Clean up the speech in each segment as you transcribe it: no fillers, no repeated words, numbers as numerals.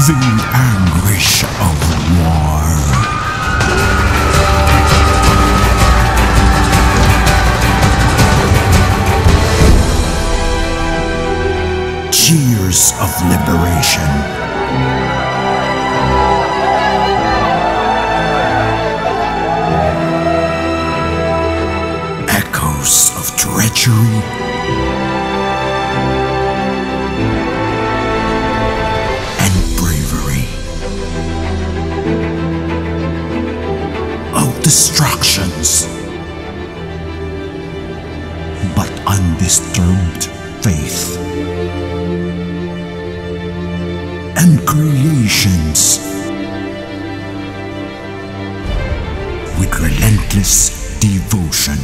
The anguish of war. Cheers of liberation. Echoes of treachery. And bravery. Of destructions. But undisturbed faith. And creations with relentless devotion.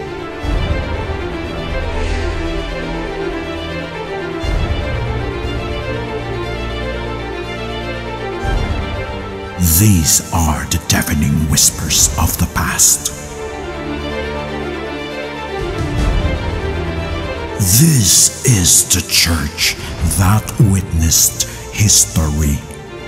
These are the deafening whispers of the past. This is the church that witnessed history.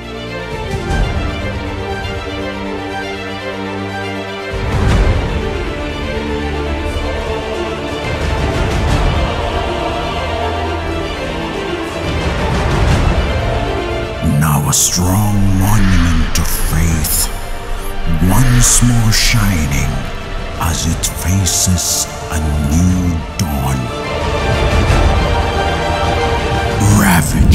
Now a strong monument of faith, once more shining as it faces a new dawn. Ravaged